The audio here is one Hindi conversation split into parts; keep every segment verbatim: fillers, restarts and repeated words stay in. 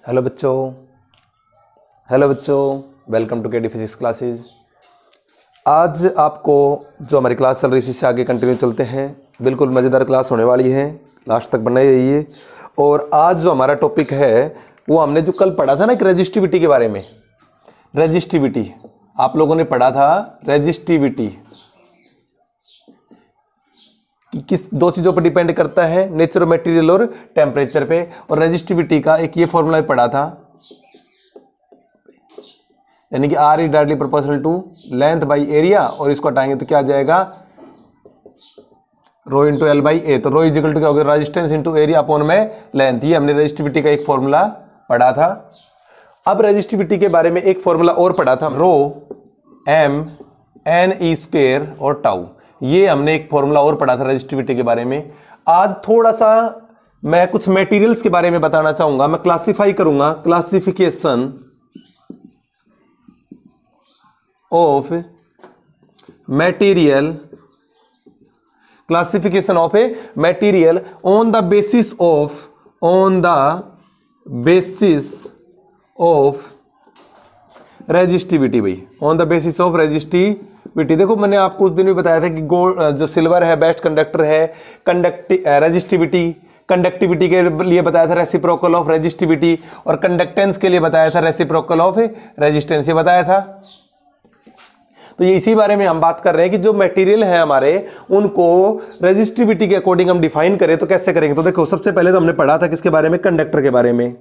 हेलो बच्चों हेलो बच्चों welcome to KD physics classes. आज आपको जो हमारी क्लास चल रही है इससे आगे कंटिन्यू चलते हैं। बिल्कुल मज़ेदार क्लास होने वाली है, लास्ट तक बने रहिए। और आज जो हमारा टॉपिक है वो हमने जो कल पढ़ा था ना कि रेजिस्टिविटी के बारे में। रेजिस्टिविटी आप लोगों ने पढ़ा था, रेजिस्टिविटी कि किस दो चीज़ों पर डिपेंड करता है, नेचर ऑफ मटेरियल और टेम्परेचर पे। और रेजिस्टिविटी का एक ये फॉर्मूला पढ़ा था, यानी कि R is directly proportional to length by area, और इसको हटाएंगे तो क्या आ जाएगा, rho into L by A. तो रो इजिकल टू क्या होगा, रेजिस्टेंस इंटू एरिया अपॉन में लेंथ। ये हमने रेजिस्टिविटी का एक फॉर्मूला पढ़ा था। अब रेजिस्टिविटी के बारे में एक फॉर्मूला और पढ़ा था, rho M N E square और टाउ। ये हमने एक फॉर्मूला और पढ़ा था रेजिस्टिविटी के बारे में। आज थोड़ा सा मैं कुछ मटेरियल्स के बारे में बताना चाहूंगा। मैं क्लासिफाई करूंगा, classification of material, classification of a material on the basis of on the basis of resistivity. भाई on the basis of resistivity. देखो मैंने आपको उस दिन भी बताया था कि गोल्ड जो सिल्वर है बेस्ट कंडक्टर है। कंडक्टि रेजिस्टिविटी कंडक्टिविटी के लिए बताया था रेसिप्रोकल ऑफ रेजिस्टिविटी, और कंडक्टेंस के लिए बताया था रेसिप्रोकल ऑफ रेजिस्टेंस, ये बताया था। तो ये इसी बारे में हम बात कर रहे हैं कि जो मटेरियल है हमारे उनको रेजिस्टिविटी के अकॉर्डिंग हम डिफाइन करें तो कैसे करेंगे। तो देखो सबसे पहले तो हमने पढ़ा था किसके बारे में, कंडक्टर के बारे में।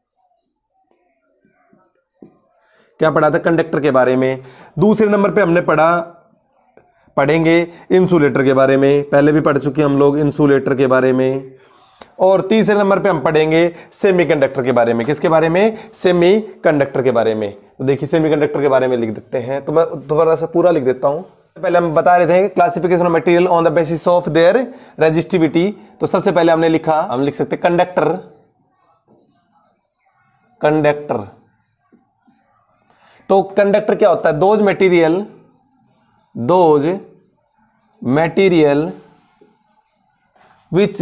क्या पढ़ा था, कंडक्टर के बारे में। दूसरे नंबर पे हमने पढ़ा पढ़ेंगे इंसुलेटर के बारे में, पहले भी पढ़ चुके हम लोग इंसुलेटर के बारे में। और तीसरे नंबर पे हम पढ़ेंगे सेमीकंडक्टर के बारे में। किसके बारे में, सेमीकंडक्टर के बारे में। तो देखिए सेमीकंडक्टर के बारे में लिख देते हैं, तो मैं दोबारा से पूरा लिख देता हूं। पहले हम बता रहे थे classification of material on the basis of their resistivity. तो सबसे पहले हमने लिखा, हम लिख सकते कंडक्टर कंडक्टर तो कंडक्टर क्या होता है, those material those material which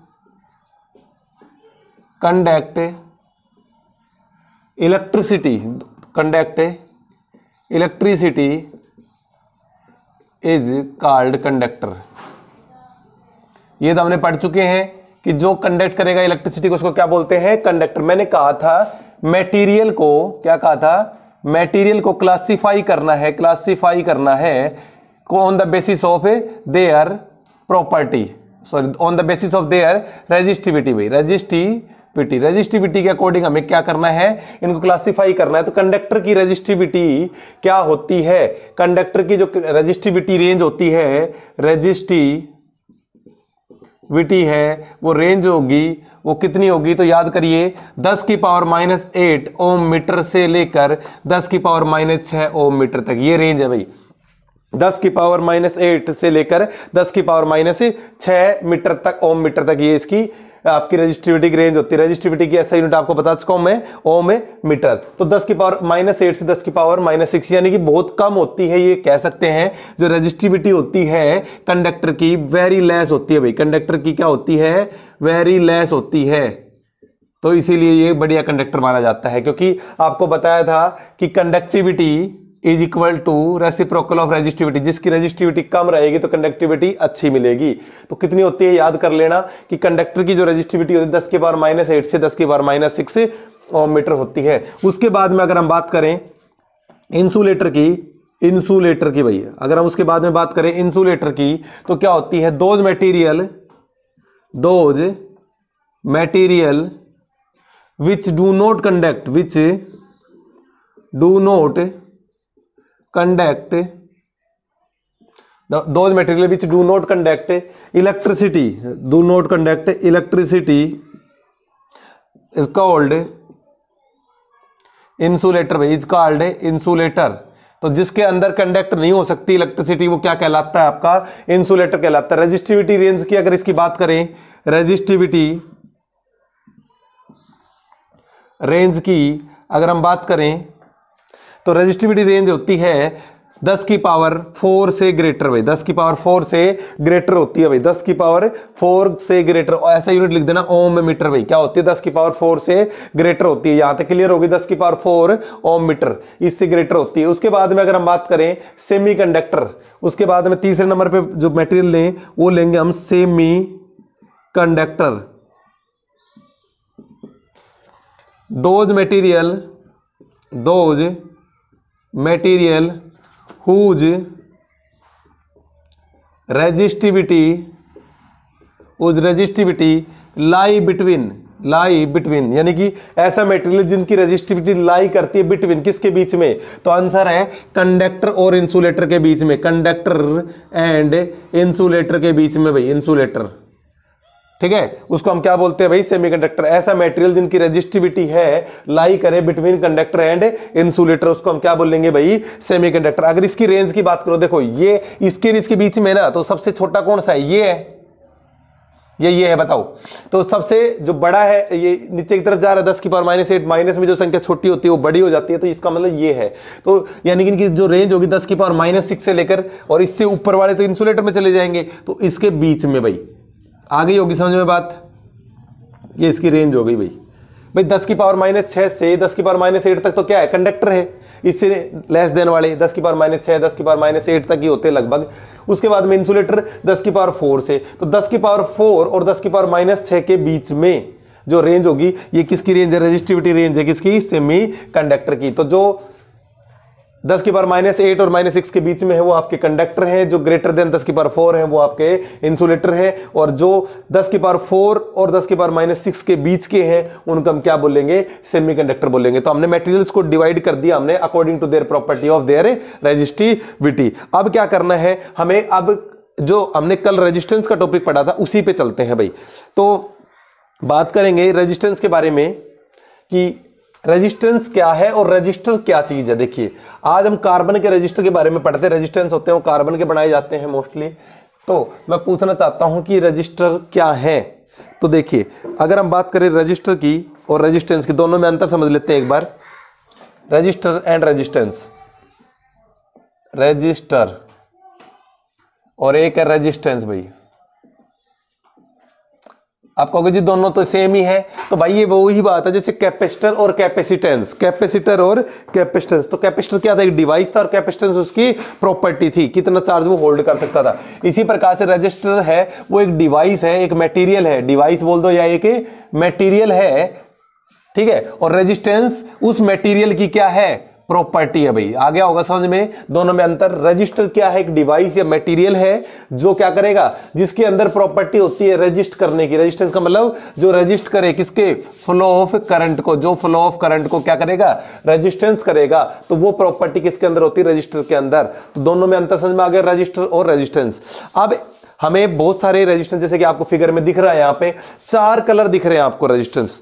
conduct electricity conduct electricity is called conductor. ये तो हमने पढ़ चुके हैं कि जो कंडक्ट करेगा इलेक्ट्रिसिटी को उसको क्या बोलते हैं, कंडक्टर। मैंने कहा था मटेरियल को, क्या कहा था, मटेरियल को क्लासिफाई करना है, क्लासिफाई करना है on the basis of their property, sorry on the basis of their resistivity. भाई रेजिस्टिविटी रेजिस्टिविटी के अकॉर्डिंग हमें क्या करना है, इनको क्लासिफाई करना है। तो कंडक्टर की रेजिस्टिविटी क्या होती है, कंडक्टर की जो रेजिस्टिविटी रेंज होती है, रेजिस्टिविटी है वो रेंज होगी, वो कितनी होगी, तो याद करिए दस की power minus eight ohm metre से लेकर दस की पावर माइनस छह ओम मीटर तक, ये रेंज है भाई। दस की पावर माइनस एट से लेकर दस की पावर माइनस छह मीटर तक, ओम मीटर तक, ये इसकी आपकी रेजिस्टिविटी की रेंज होती है। रेजिस्टिविटी की ऐसा यूनिट आपको बता चुका हूं मैं, ओम मीटर। तो दस की पावर माइनस एट से दस की पावर माइनस सिक्स, यानी कि बहुत कम होती है, ये कह सकते हैं। जो रेजिस्टिविटी होती है कंडक्टर की वेरी लेस होती है भाई, कंडक्टर की क्या होती है, वेरी लेस होती है। तो इसीलिए ये बढ़िया कंडक्टर माना जाता है, क्योंकि आपको बताया था कि conductivity is equal to reciprocal of resistivity. जिसकी रेजिस्टिविटी कम रहेगी तो कंडक्टिविटी अच्छी मिलेगी। तो कितनी होती है, याद कर लेना कि कंडक्टर की जो रेजिस्टिविटी होती है दस के पावर माइनस एट से दस के power minus six ohm metre होती है। उसके बाद में अगर हम बात करें इंसुलेटर की, इंसुलेटर की भैया अगर हम उसके बाद में बात करें इंसुलेटर की, तो क्या होती है, those material those material which do not conduct which do not conduct those material which do not conduct electricity do not conduct electricity is called insulator भाई, is called insulator। तो जिसके अंदर कंडक्ट नहीं हो सकती इलेक्ट्रिसिटी वो क्या कहलाता है, आपका इंसुलेटर कहलाता है। रेजिस्टिविटी रेंज की अगर इसकी बात करें, रेजिस्टिविटी रेंज की अगर हम बात करें तो रेजिस्टिविटी रेंज होती है दस की पावर फोर से ग्रेटर भाई, दस की पावर फोर से ग्रेटर होती है भाई, दस की पावर फोर से ग्रेटर, ऐसा यूनिट लिख देना ओम मीटर भाई, क्या होती है दस की पावर फोर से ग्रेटर होती है। यहां तक क्लियर होगी, दस की पावर फोर ओम मीटर इससे ग्रेटर होती है। उसके बाद में अगर हम बात करें सेमीकंडक्टर, उसके बाद में तीसरे नंबर पे जो मटेरियल लें वो लेंगे हम semi conductor. Those material, those material whose resistivity, whose resistivity lie between, lie between यानी कि ऐसा मटेरियल जिनकी रेजिस्टिविटी लाई करती है बिटवीन, किसके बीच में, तो आंसर है कंडक्टर और इंसुलेटर के बीच में, कंडक्टर एंड इंसुलेटर के बीच में भाई, इंसुलेटर, ठीक है, उसको हम क्या बोलते हैं भाई, सेमीकंडक्टर। ऐसा मटेरियल जिनकी रेजिस्टिविटी है लाई करे बिटवीन कंडक्टर एंड इंसुलेटर, उसको हम क्या बोलेंगे भाई, सेमीकंडक्टर। अगर इसकी रेंज की बात करो, देखो ये इसके इसके बीच में ना, तो सबसे छोटा कौन सा है, ये है, ये ये है, बताओ। तो सबसे जो बड़ा है ये नीचे की तरफ जा रहा है, दस की पावर माइनस एट, माइनस में जो संख्या छोटी होती है वो बड़ी हो जाती है, तो इसका मतलब ये है। तो यानी कि इनकी जो रेंज होगी दस की पावर माइनस सिक्स से लेकर, और इससे ऊपर वाले तो इंसुलेटर में चले जाएंगे, तो इसके बीच में भाई आ गई होगी समझ में बात, ये इसकी रेंज हो गई भाई। भाई दस की पावर माइनस छः से दस की पावर माइनस एट तक तो क्या है, कंडक्टर है, इससे लेस देन वाले दस की पावर माइनस छः, दस की पावर माइनस एट तक ही होते हैं लगभग। उसके बाद में इंसुलेटर दस की पावर फोर से, तो दस की पावर फोर और दस की पावर माइनस छः के बीच में जो रेंज होगी, ये किसकी रेंज है, रेजिस्टिविटी रेंज है किसकी, सेमी कंडक्टर की। तो जो दस की पावर माइनस एट और माइनस सिक्स के बीच में है वो आपके कंडक्टर हैं, जो ग्रेटर देन दस की पावर फोर है वो आपके इंसुलेटर हैं, और जो दस की पावर फोर और दस की पावर माइनस सिक्स के बीच के हैं उनको हम क्या बोलेंगे, सेमीकंडक्टर बोलेंगे। तो हमने मटेरियल्स को डिवाइड कर दिया हमने according to their property of their resistivity. अब क्या करना है हमें, अब जो हमने कल रेजिस्टेंस का टॉपिक पढ़ा था उसी पे चलते हैं भाई। तो बात करेंगे रेजिस्टेंस के बारे में कि रेजिस्टेंस क्या है और रजिस्टर क्या चीज है। देखिए आज हम कार्बन के रजिस्टर के बारे में पढ़ते हैं, रेजिस्टेंस होते हैं वो कार्बन के बनाए जाते हैं मोस्टली। तो मैं पूछना चाहता हूं कि रजिस्टर क्या है। तो देखिए अगर हम बात करें रजिस्टर की और रेजिस्टेंस की, दोनों में अंतर समझ लेते हैं एक बार। रजिस्टर एंड रेजिस्टेंस, रजिस्टर और एक है रेजिस्टेंस भाई। आप कहोगे जी दोनों तो सेम ही है, तो भाई ये वो ही बात है जैसे कैपेसिटर और कैपेसिटेंस, कैपेसिटर और कैपेसिटेंस। तो कैपेसिटर क्या था, एक डिवाइस था, और कैपेसिटेंस उसकी प्रॉपर्टी थी, कितना चार्ज वो होल्ड कर सकता था। इसी प्रकार से रजिस्टर है वो एक डिवाइस है, एक मटेरियल है, डिवाइस बोल दो या एक मटेरियल है, ठीक है। और रेजिस्टेंस उस मटेरियल की क्या है, प्रॉपर्टी है भाई। आ गया होगा समझ में, दोनों में अंतर। रजिस्टर क्या है, एक डिवाइस या मटेरियल है जो क्या करेगा, जिसके अंदर प्रॉपर्टी होती है रजिस्ट करने की। रेजिस्टेंस का मतलब जो रजिस्ट करे किसके, फ्लो ऑफ करंट को, जो फ्लो ऑफ करंट को क्या करेगा, रेजिस्टेंस करेगा। तो वो प्रॉपर्टी किसके अंदर होती है, रजिस्टर के अंदर। तो दोनों में अंतर समझ में आ गया, रजिस्टर और रेजिस्टेंस। अब हमें बहुत सारे रेजिस्टेंस, जैसे कि आपको फिगर में दिख रहा है, यहां पे चार कलर दिख रहे हैं आपको रेजिस्टेंस।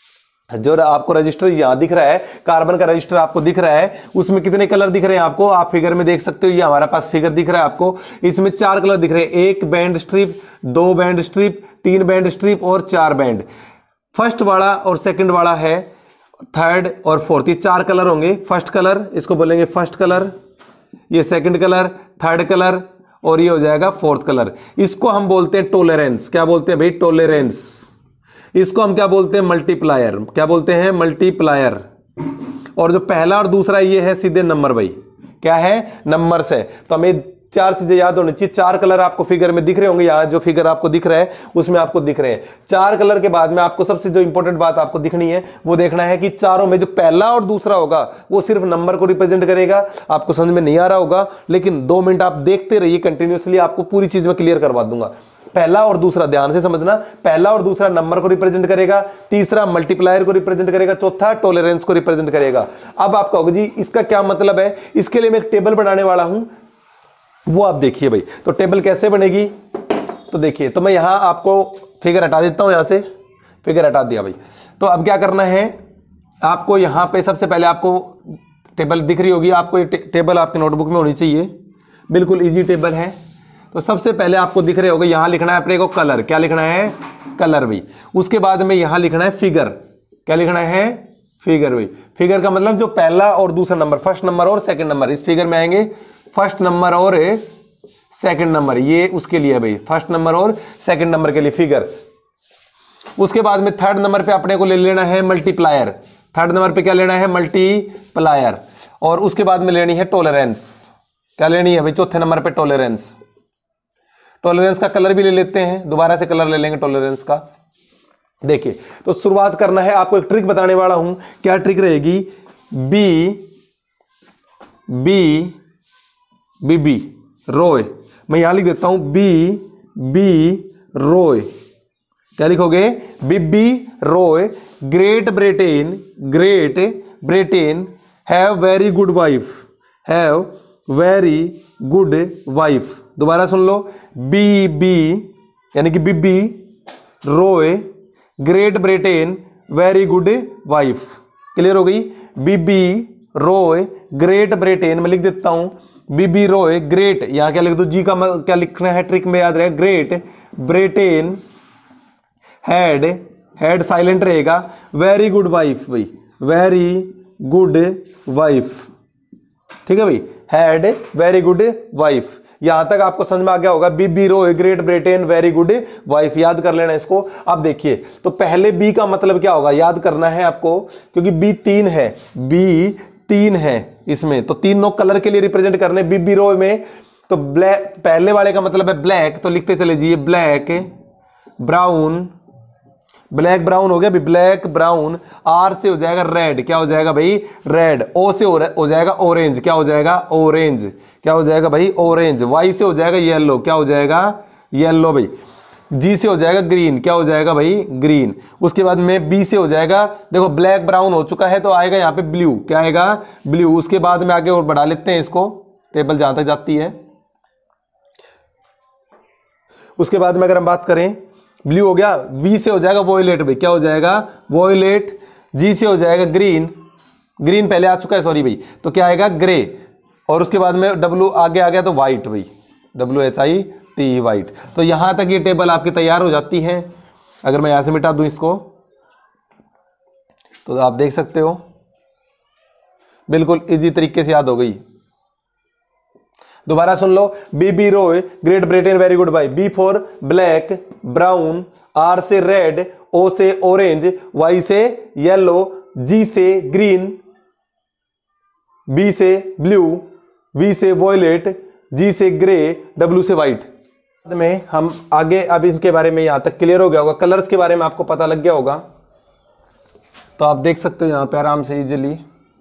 जो आपको रजिस्टर यहां दिख रहा है, कार्बन का रजिस्टर आपको दिख रहा है, उसमें कितने कलर दिख रहे हैं आपको, आप फिगर में देख सकते हो। ये हमारे पास फिगर दिख रहा है आपको, इसमें चार कलर दिख रहे हैं, एक बैंड स्ट्रिप, दो बैंड स्ट्रिप, तीन बैंड स्ट्रिप और चार बैंड। फर्स्ट वाला और सेकंड वाला है, थर्ड और फोर्थ, ये चार कलर होंगे। फर्स्ट कलर इसको बोलेंगे फर्स्ट कलर, ये सेकंड कलर, थर्ड कलर, और ये हो जाएगा फोर्थ कलर। इसको हम बोलते हैं टोलरेंस। क्या बोलते हैं भाई, टोलरेंस। इसको हम क्या बोलते हैं, मल्टीप्लायर। क्या बोलते हैं, मल्टीप्लायर। और जो पहला और दूसरा ये है सीधे नंबर भाई, क्या है, नंबर से। तो हमें चार चीजें याद होनी चाहिए। चार कलर आपको फिगर में दिख रहे होंगे, यहां जो फिगर आपको दिख रहा है उसमें आपको दिख रहे हैं चार कलर। के बाद में आपको सबसे जो इंपॉर्टेंट बात आपको दिखनी है वो देखना है कि चारों में जो पहला और दूसरा होगा वो सिर्फ नंबर को रिप्रेजेंट करेगा। आपको समझ में नहीं आ रहा होगा, लेकिन दो मिनट आप देखते रहिए कंटिन्यूसली, आपको पूरी चीज में क्लियर करवा दूंगा। पहला और दूसरा ध्यान से समझना, पहला और दूसरा नंबर को रिप्रेजेंट करेगा, तीसरा मल्टीप्लायर को रिप्रेजेंट करेगा, चौथा टॉलरेंस को रिप्रेजेंट करेगा। अब आप कहोगे जी इसका क्या मतलब है, इसके लिए मैं एक टेबल बनाने वाला हूं, वो आप देखिए भाई। तो टेबल कैसे बनेगी, तो देखिए, तो मैं यहां आपको फिगर हटा देता हूं, यहां से फिगर हटा दिया भाई। तो अब क्या करना है आपको, यहां पे सबसे पहले आपको टेबल दिख रही होगी आपको, ये टे, टेबल आपके नोटबुक में होनी चाहिए, बिल्कुल इजी टेबल है। तो सबसे पहले आपको दिख रहे होगा, यहां लिखना है अपने को कलर। क्या लिखना है, कलर भाई। उसके बाद में यहां लिखना है फिगर। क्या लिखना है, फिगर भाई। फिगर का मतलब जो पहला और दूसरा नंबर, फर्स्ट नंबर और सेकंड नंबर इस फिगर में आएंगे। फर्स्ट नंबर और सेकंड नंबर, ये उसके लिए है भाई, फर्स्ट नंबर और सेकंड नंबर के लिए फिगर। उसके बाद में थर्ड नंबर पे अपने को ले लेना है मल्टीप्लायर। थर्ड नंबर पे क्या लेना है? मल्टीप्लायर। और उसके बाद में लेनी है टॉलरेंस। क्या लेनी है भाई? चौथे नंबर पे टॉलरेंस। टॉलरेंस का कलर भी ले लेते हैं, दोबारा से कलर ले लेंगे टॉलरेंस का। देखिए, तो शुरुआत करना है, आपको एक ट्रिक बताने वाला हूं। क्या ट्रिक रहेगी? B B B B Roy, मैं यहां लिख देता हूं बी बी रोय। क्या लिखोगे? B B Roy great Britain, great Britain have very good wife, have very good wife. दोबारा सुन लो, बी बी यानी कि B B Roy great Britain very good wife. Clear हो गई? B B Roy great Britain, मैं लिख देता हूं बी बी रोय ग्रेट, यहां क्या लिख दो? जी का क्या लिखना है? ट्रिक में याद रहे, great Britain had, had silent रहेगा, वेरी गुड वाइफ भाई, वेरी गुड वाइफ। ठीक है भाई, हैड वेरी गुड वाइफ। यहां तक आपको समझ में आ गया होगा। B B Roy great Britain very good wife, याद कर लेना इसको। अब देखिए, तो पहले बी का मतलब क्या होगा याद करना है आपको, क्योंकि बी तीन है, बी तीन है इसमें, तो तीनों कलर के लिए रिप्रेजेंट करने। बी बी रोय में तो ब्लैक, पहले वाले का मतलब है ब्लैक, तो लिखते चले जाइए ब्लैक ब्राउन, ब्लैक ब्राउन हो गया भी, ब्लैक ब्राउन। आर से हो जाएगा रेड, क्या हो जाएगा भाई? रेड। ओ से हो, हो जाएगा ऑरेंज, क्या हो जाएगा? ऑरेंज। क्या हो जाएगा भाई? ऑरेंज। वाई से हो जाएगा येलो, क्या हो जाएगा? येलो भाई। जी से हो जाएगा ग्रीन, क्या हो जाएगा भाई? ग्रीन। उसके बाद में बी से हो जाएगा, देखो ब्लैक ब्राउन हो चुका है तो आएगा यहाँ पे ब्लू, क्या आएगा? ब्लू। उसके बाद में आगे और बढ़ा लेते हैं इसको, टेबल जहां तक जाती है। उसके बाद में अगर हम बात करें, ब्लू हो गया, वी से हो जाएगा वॉयलेट भाई, क्या हो जाएगा? वॉयलेट। जी से हो जाएगा ग्रीन, ग्रीन पहले आ चुका है सॉरी भाई, तो क्या आएगा? ग्रे। और उसके बाद में डब्लू आगे आ गया तो व्हाइट भाई, W H I T white. तो यहां तक ये टेबल आपकी तैयार हो जाती है। अगर मैं यहां से मिटा दूं इसको तो आप देख सकते हो बिल्कुल इजी तरीके से याद हो गई। दोबारा सुन लो, B B Roy great Britain very good bye. B for black brown, R से रेड, ओ से ऑरेंज, वाई से येलो, जी से ग्रीन, बी से ब्लू, वी से वॉयलेट, जी से ग्रे, डब्ल्यू से व्हाइट। में हम आगे अब इनके बारे में यहां तक क्लियर हो गया होगा, कलर्स के बारे में आपको पता लग गया होगा। तो आप देख सकते हो यहां पे आराम से इजीली।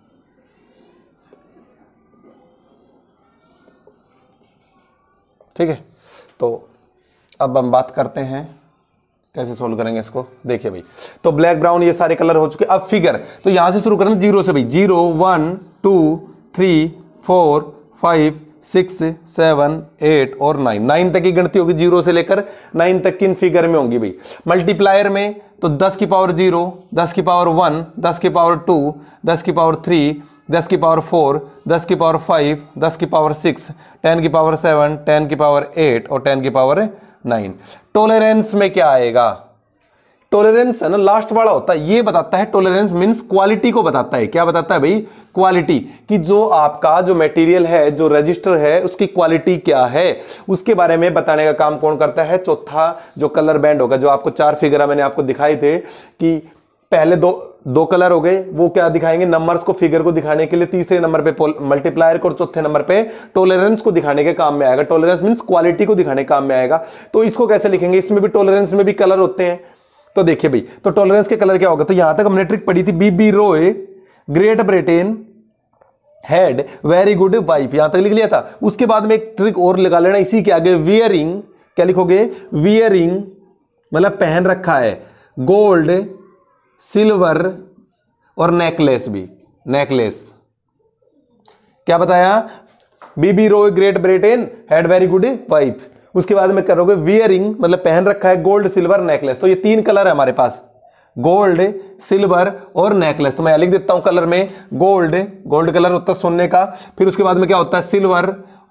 ठीक है, तो अब हम बात करते हैं कैसे सोल्व करेंगे इसको। देखिए भाई, तो ब्लैक ब्राउन ये सारे कलर हो चुके। अब फिगर, तो यहां से शुरू करेंगे जीरो से भाई। Zero, one, two, three, four, five, six, seven, eight और नाइन। नाइन तक की गिनती होगी, जीरो से लेकर नाइन तक की इन फिगर में होंगी भाई। मल्टीप्लायर में तो दस की पावर जीरो, दस की पावर वन, दस की पावर टू, दस की पावर थ्री, दस की पावर फोर, दस की पावर फाइव, दस की पावर सिक्स, टेन की पावर सेवन, टेन की पावर एट और टेन की पावर नाइन। टॉलरेंस में क्या आएगा? टॉलरेंस है ना लास्ट वाला होता है, ये बताता है, टॉलरेंस मींस क्वालिटी को बताता है। क्या बताता है भाई? क्वालिटी, कि जो आपका जो मटेरियल है, जो रजिस्टर है, उसकी क्वालिटी क्या है, उसके बारे में बताने का काम कौन करता है? चौथा जो कलर बैंड होगा, जो आपको चार फिगर मैंने आपको दिखाए थे कि पहले दो दो कलर हो गए, वो क्या दिखाएंगे? नंबर्स को, फिगर को दिखाने के लिए। तीसरे नंबर पे मल्टीप्लायर को और चौथे नंबर पे टॉलरेंस को दिखाने के काम में आएगा। टॉलरेंस मींस क्वालिटी को दिखाने के काम में आएगा। तो इसको कैसे लिखेंगे? इसमें भी टॉलरेंस में भी कलर होते हैं। तो देखिए भाई, तो टॉलरेंस के कलर क्या होगा? तो यहां तक हमने ट्रिक पढ़ी थी, B B Roy great Britain had very good wife, यहां तक लिख लिया था। उसके बाद में एक ट्रिक और लगा लेना इसी के आगे, वियरिंग। क्या लिखोगे? वियरिंग मतलब पहन रखा है, गोल्ड, सिल्वर और नेकलेस भी, नेकलेस। क्या बताया? B B Roy great Britain had very good wife. उसके बाद में करोगे वियरिंग मतलब पहन रखा है, गोल्ड, सिल्वर, नेकलेस। तो ये तीन कलर है हमारे पास, गोल्ड, सिल्वर और नेकलेस। तो मैं लिख देता हूं कलर में, गोल्ड, गोल्ड कलर होता है सोने का। फिर उसके बाद में क्या होता है? सिल्वर,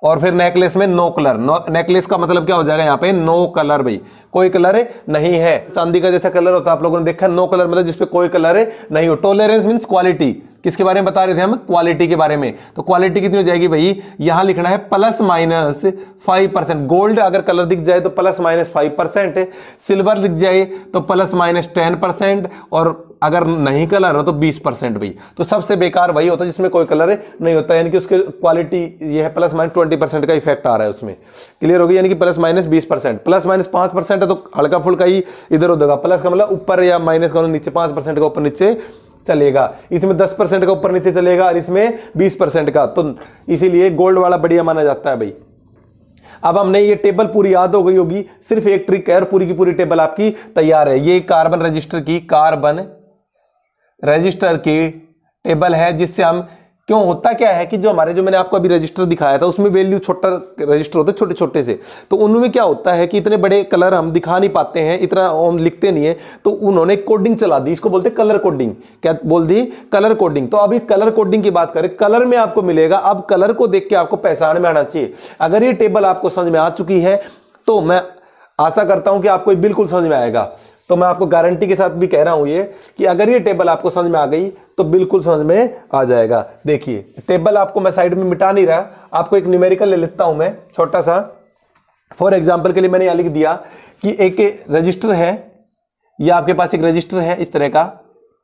और फिर नेकलेस में नो कलर। नो नेकलेस का मतलब क्या हो जाएगा यहाँ पे, नो कलर भाई, कोई कलर नहीं है। चांदी का जैसा कलर होता है आप लोगों ने देखा, नो कलर मतलब जिसपे कोई कलर नहीं हो। टॉलरेंस मींस क्वालिटी, किसके बारे में बता रहे थे हम, क्वालिटी के बारे में। तो क्वालिटी कितनी हो जाएगी भाई, यहां लिखना है plus minus five percent. Gold अगर कलर दिख जाए तो plus minus five percent, silver दिख जाए तो प्लस माइनस टेन परसेंट, और अगर नहीं कलर हो तो बीस परसेंट भाई। तो सबसे बेकार वही होता है जिसमें कोई कलर नहीं होता, यानी कि उसके क्वालिटी ये है प्लस माइनस ट्वेंटी परसेंट का इफेक्ट आ रहा है उसमें। क्लियर होगी, यानी कि प्लस माइनस बीस परसेंट, प्लस माइनस पांच परसेंट है तो हल्का फुल्का ही इधर उधर, प्लस का मतलब ऊपर या माइनस का नीचे, पांच परसेंट का ऊपर नीचे चलेगा। इसमें दस परसेंट का ऊपर नीचे चलेगा और इसमें बीस परसेंट का, तो इसीलिए गोल्ड वाला बढ़िया माना जाता है भाई। अब हमने ये टेबल पूरी याद हो गई होगी, सिर्फ एक ट्रिक है और पूरी की पूरी टेबल आपकी तैयार है। ये कार्बन रजिस्टर की कार्बन रजिस्टर की टेबल है, जिससे हम, क्यों होता क्या है कि जो हमारे, जो मैंने आपको अभी रजिस्टर दिखाया था उसमें वैल्यू छोटा रजिस्टर होते छोटे छोटे से, तो उनमें क्या होता है कि इतने बड़े कलर हम दिखा नहीं पाते हैं, इतना हम लिखते नहीं है, तो उन्होंने कोडिंग चला दी, इसको बोलते कलर कोडिंग। क्या बोल दी, कलर कोडिंग। तो अभी कलर कोडिंग की बात करें, कलर में आपको मिलेगा, अब कलर को देख के आपको पहचान में आना चाहिए। अगर ये टेबल आपको समझ में आ चुकी है तो मैं आशा करता हूं कि आपको बिल्कुल समझ में आएगा। तो मैं आपको गारंटी के साथ भी कह रहा हूं ये कि अगर ये टेबल आपको समझ में आ गई तो बिल्कुल समझ में आ जाएगा। देखिए टेबल आपको मैं साइड में मिटा नहीं रहा, आपको एक न्यूमेरिकल ले लेता हूं मैं छोटा सा। फॉर एग्जांपल के लिए मैंने यहां लिख दिया कि एक रजिस्टर है, या आपके पास एक रजिस्टर है इस तरह का,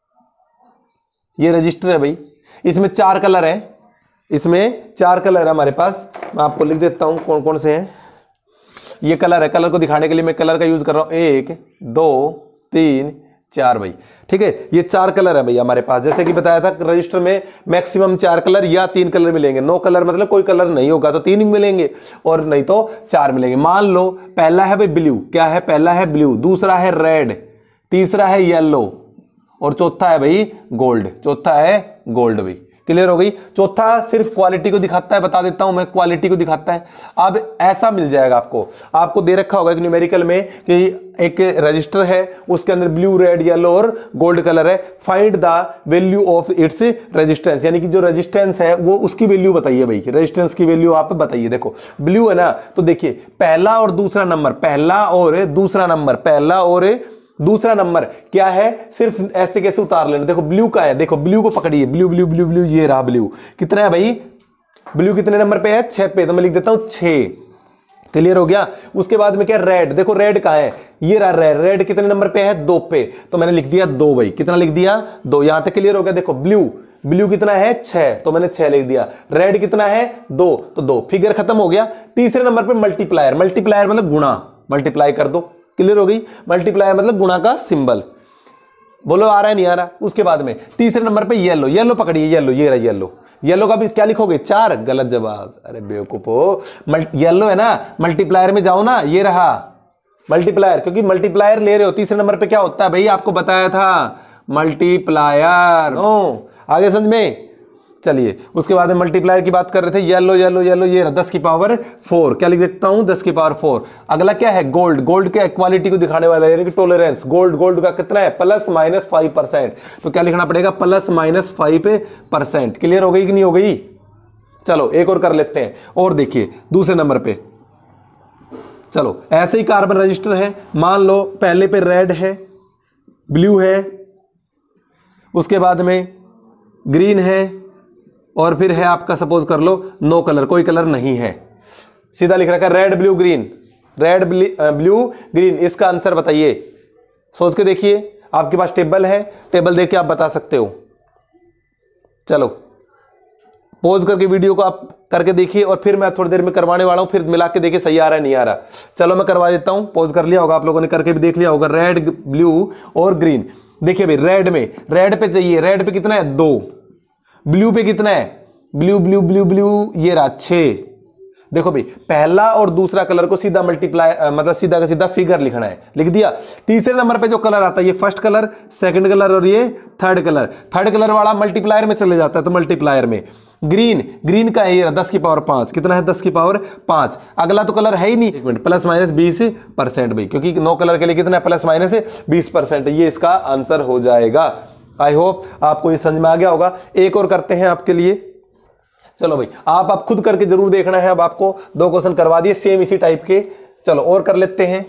ये रजिस्टर है भाई, इसमें चार कलर है, इसमें चार कलर है हमारे पास। मैं आपको लिख देता हूं कौन कौन से हैं। ये कलर है, कलर को दिखाने के लिए मैं कलर का यूज कर रहा हूं, एक दो तीन चार भाई, ठीक है। ये चार कलर है भाई हमारे पास, जैसे कि बताया था रजिस्टर में मैक्सिमम चार कलर या तीन कलर मिलेंगे। नो कलर मतलब कोई कलर नहीं होगा तो तीन ही मिलेंगे, और नहीं तो चार मिलेंगे। मान लो पहला है भाई ब्लू, क्या है, पहला है ब्लू, दूसरा है रेड, तीसरा है येलो, और चौथा है भाई गोल्ड, चौथा है गोल्ड भाई। क्लियर हो गई। चौथा सिर्फ क्वालिटी को दिखाता है, बता देता हूं मैं, क्वालिटी को दिखाता है। अब ऐसा मिल जाएगा आपको, आपको दे रखा होगा एक न्यूमेरिकल में कि एक रजिस्टर है, उसके अंदर ब्लू रेड येलो और गोल्ड कलर है, find the value of its resistance, यानी कि जो रेजिस्टेंस है वो उसकी वैल्यू बताइए भाई, रेजिस्टेंस की वैल्यू आप बताइए। देखो ब्लू है ना, तो देखिए पहला और दूसरा नंबर, पहला और दूसरा नंबर, पहला और दूसरा नंबर क्या है, सिर्फ ऐसे कैसे उतार लेना। देखो ब्लू का है, देखो ब्लू को पकड़िए, ब्लू ब्लू ब्लू ब्लू, ये रहा ब्लू। कितना है भाई, ब्लू कितने नंबर पे है, छह पे, तो मैं लिख देता हूं छह। क्लियर हो गया। उसके बाद में क्या, रेड, देखो रेड कहां है, ये रहा रेड, रेड कितने नंबर पे है, दो पे, तो मैंने लिख दिया दो भाई। कितना लिख दिया, दो। यहां तक क्लियर हो गया। देखो ब्लू, ब्लू कितना है, छह, तो मैंने छह लिख दिया। रेड कितना है, दो, तो दो। फिगर खत्म हो गया। तीसरे नंबर पे मल्टीप्लायर, मल्टीप्लायर मतलब गुणा, मल्टीप्लाई कर दो। क्लियर हो गई। मल्टीप्लाई मतलब गुणा का सिंबल। बोलो आ रहा है नहीं आ रहा। उसके बाद में तीसरे नंबर पे येलो, येलो पकड़िए, येलो, ये रहा येलो। येलो का भी क्या लिखोगे, चार, गलत जवाब। अरे बेवकूफो, येलो है ना, मल्टीप्लायर में जाओ ना, ये रहा मल्टीप्लायर, क्योंकि मल्टीप्लायर ले रहे हो। तीसरे नंबर पे क्या होता है भाई, आपको बताया था मल्टीप्लायर। ओ आगे समझ में। चलिए उसके बाद में मल्टीप्लायर की बात कर रहे थे, येलो येलो येलो, ये दस की पावर फोर, क्या लिख देता हूं, दस की पावर फोर। अगला क्या है, गोल्ड, गोल्ड के इक्वालिटी को दिखाने वाला है, यानी कि टॉलरेंस। गोल्ड, गोल्ड का कितना है, प्लस माइनस फाइव परसेंट, तो क्या लिखना पड़ेगा, plus minus five percent. Clear हो गई कि नहीं हो गई। चलो एक और कर लेते हैं, और देखिए दूसरे नंबर पे। चलो ऐसे ही कार्बन रजिस्टर है, मान लो पहले पे रेड है, ब्लू है, उसके बाद में ग्रीन है, और फिर है आपका सपोज कर लो नो कलर, कोई कलर नहीं है। सीधा लिख रखा है red blue green, red blue green. इसका आंसर बताइए, सोच के देखिए। आपके पास टेबल है, टेबल देख के आप बता सकते हो। चलो पॉज करके वीडियो को आप करके देखिए, और फिर मैं थोड़ी देर में करवाने वाला हूं, फिर मिला के देखिए सही आ रहा है नहीं आ रहा। चलो मैं करवा देता हूं। पॉज कर लिया होगा आप लोगों ने, करके भी देख लिया होगा। रेड ब्लू और ग्रीन। देखिए भाई रेड में, रेड पे चाहिए, रेड पे कितना है, दो। ब्लू पे कितना है, ब्लू ब्लू ब्लू ब्लू, ये रहा छह। देखो भाई पहला और दूसरा कलर को सीधा मल्टीप्लाई, मतलब सीधा का सीधा फिगर लिखना है, लिख दिया। तीसरे नंबर पे जो कलर आता है, ये फर्स्ट कलर, सेकंड कलर और ये थर्ड कलर। थर्ड कलर वाला मल्टीप्लायर में चले जाता है, तो मल्टीप्लायर में ग्रीन, ग्रीन का ये दस की पावर पांच। कितना है, दस की पावर पांच। अगला तो कलर है ही नहीं, एक मिनट, प्लस माइनस बीस परसेंट भाई, क्योंकि नो कलर के लिए कितना है, प्लस माइनस बीस परसेंट। ये इसका आंसर हो जाएगा। आई होप आपको ये समझ में आ गया होगा। एक और करते हैं आपके लिए, चलो भाई आप आप खुद करके जरूर देखना है। अब आपको दो क्वेश्चन करवा दिए सेम इसी टाइप के। चलो और कर लेते हैं।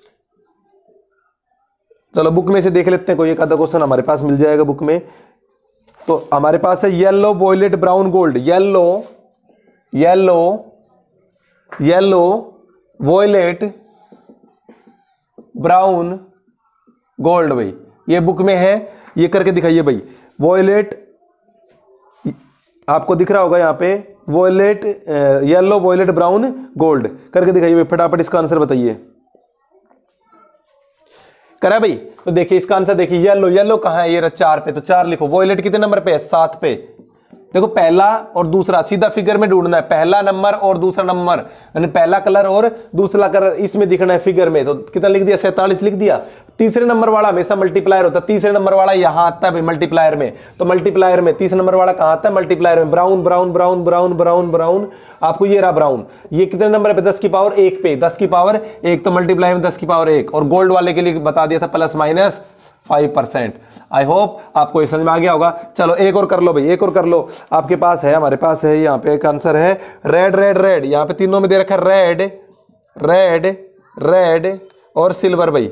चलो बुक में से देख लेते हैं, कोई एक आधा क्वेश्चन हमारे पास मिल जाएगा बुक में। तो हमारे पास है yellow violet brown gold, yellow yellow yellow violet brown gold भाई, ये बुक में है। ये करके दिखाइए भाई। वॉयलेट आपको दिख रहा होगा यहाँ पे, violet yellow violet brown gold करके दिखाइए भाई, फटाफट इसका आंसर बताइए। करा भाई? तो देखिए इसका आंसर देखिए, येलो येलो कहां है, ये रहा चार पे, तो चार लिखो। वॉयलेट कितने नंबर पे है? सात पे। देखो पहला और दूसरा सीधा फिगर में ढूंढना है, पहला नंबर और दूसरा नंबर, यानी पहला कलर और दूसरा कलर इसमें दिखना है फिगर में। तो कितना लिख दिया? सैंतालीस लिख दिया। तीसरे नंबर वाला हमेशा मल्टीप्लायर होता है, तीसरे नंबर वाला यहां आता है भाई मल्टीप्लायर में। तो मल्टीप्लायर में तीसरे नंबर वाला कहां आता है? मल्टीप्लायर में। Brown brown brown brown brown brown, आपको ये रहा ब्राउन। ये कितने नंबर पे? दस की पावर एक पे, दस की पावर एक, तो मल्टीप्लाई में दस की पावर एक। और गोल्ड वाले के लिए बता दिया था plus minus five percent. I hope आपको ये समझ में आ गया होगा। चलो एक और कर लो भाई, एक और कर लो। आपके पास है, हमारे पास है, यहाँ पे एक आंसर है रेड रेड रेड। यहाँ पे तीनों में दे रखा है रेड रेड रेड और सिल्वर भाई,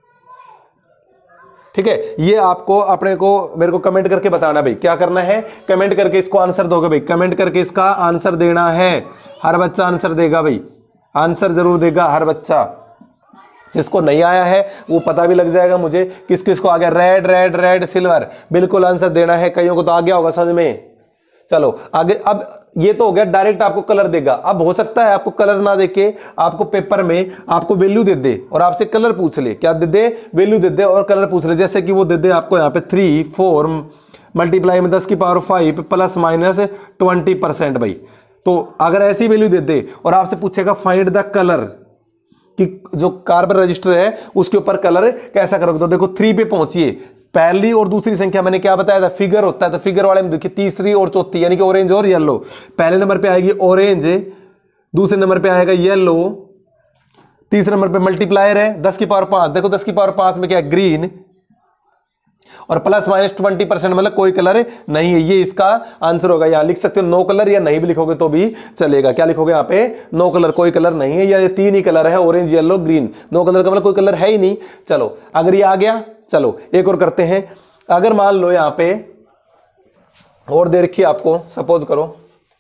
ठीक है। ये आपको अपने को मेरे को कमेंट करके बताना भाई, क्या करना है? कमेंट करके इसको आंसर दोगे भाई, कमेंट करके इसका आंसर देना है। हर बच्चा आंसर देगा भाई, आंसर जरूर देगा हर बच्चा। जिसको नहीं आया है वो पता भी लग जाएगा मुझे किस किस को आ गया। रेड रेड रेड सिल्वर, बिल्कुल आंसर देना है। कईयों को तो आ गया होगा समझ में। चलो आगे। अब ये तो हो गया डायरेक्ट आपको कलर देगा। अब हो सकता है आपको कलर ना देके आपको पेपर में आपको वैल्यू दे दे और आपसे कलर पूछ ले। क्या दे दे? वैल्यू दे दे और कलर पूछ ले। जैसे कि वो दे दे आपको यहाँ पे थ्री फोर मल्टीप्लाई में दस की power five plus minus twenty percent भाई। तो अगर ऐसी वैल्यू दे दे और आपसे पूछेगा फाइंड द कलर, कि जो कार्बन रजिस्टर है उसके ऊपर कलर कैसा करोगे, तो देखो थ्री पे पहुंचिए। पहली और दूसरी संख्या मैंने क्या बताया था? फिगर होता है, तो फिगर वाले में देखिए तीसरी और चौथी, यानी कि ऑरेंज और येलो। पहले नंबर पे आएगी ऑरेंज, दूसरे नंबर पे आएगा येलो, तीसरे नंबर पे मल्टीप्लायर है दस की पावर पांच। देखो दस की पावर पांच में क्या है? ग्रीन। और प्लस माइनस ट्वेंटी परसेंट मतलब कोई कलर नहीं है। ये इसका आंसर होगा। यहां लिख सकते हो नो कलर, या नहीं भी लिखोगे तो भी चलेगा। क्या लिखोगे यहाँ पे? नो कलर, कोई कलर नहीं है, या ये तीन ही कलर है, orange yellow green. No colour का मतलब कोई कलर है ही नहीं। चलो अगर ये आ गया, चलो एक और करते हैं। अगर मान लो यहां पे और दे रखी आपको, सपोज करो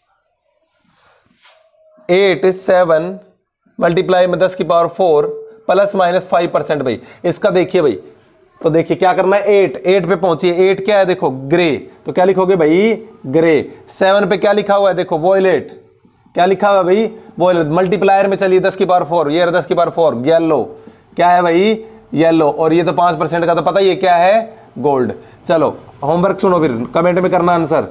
एट सेवन मल्टीप्लाई में दस की power four plus minus five percent भाई। इसका देखिए भाई, तो देखिए क्या करना है? एट एट पे पहुंचिए। एट क्या है? देखो ग्रे, तो क्या लिखोगे भाई? ग्रे। सेवन पे क्या लिखा हुआ है? देखो वॉयलेट। क्या लिखा हुआ है भाई? वॉयलेट। मल्टीप्लायर में चलिए दस की पावर फोर, ये दस की पावर फोर, येलो। क्या है भाई? येलो। और ये तो पांच परसेंट का तो पता ही है क्या है? गोल्ड। चलो होमवर्क सुनो, फिर कमेंट में करना आंसर।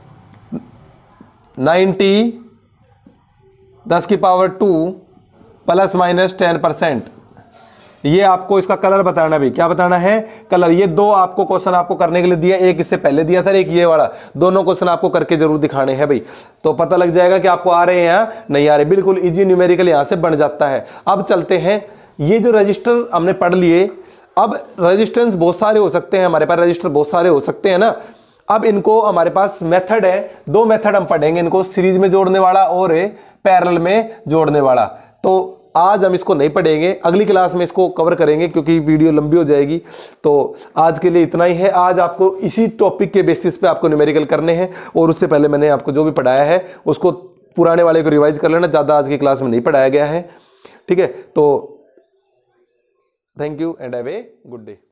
नाइनटी दस की power two plus minus ten percent. ये आपको इसका कलर बताना भी। क्या बताना है? कलर। ये दो आपको क्वेश्चन आपको करने के लिए दिया, एक इससे पहले दिया था, एक ये वाला। दोनों क्वेश्चन आपको करके जरूर दिखाने हैं भाई, तो पता लग जाएगा कि आपको आ रहे हैं या नहीं आ रहे। बिल्कुल इजी न्यूमेरिकल यहां से बन जाता है। अब चलते हैं, ये जो रजिस्टर हमने पढ़ लिए। अब रजिस्टेंस बहुत सारे हो सकते हैं हमारे पास, रजिस्टर बहुत सारे हो सकते हैं ना। अब इनको हमारे पास मेथड है, दो मेथड हम पढ़ेंगे इनको, सीरीज में जोड़ने वाला और पैरेलल में जोड़ने वाला। तो आज हम इसको नहीं पढ़ेंगे, अगली क्लास में इसको कवर करेंगे क्योंकि वीडियो लंबी हो जाएगी। तो आज के लिए इतना ही है। आज आपको इसी टॉपिक के बेसिस पे आपको न्यूमेरिकल करने हैं, और उससे पहले मैंने आपको जो भी पढ़ाया है उसको पुराने वाले को रिवाइज कर लेना, ज़्यादा आज की क्लास में नहीं पढ़ाया गया है। ठीक है, तो thank you and have a good day.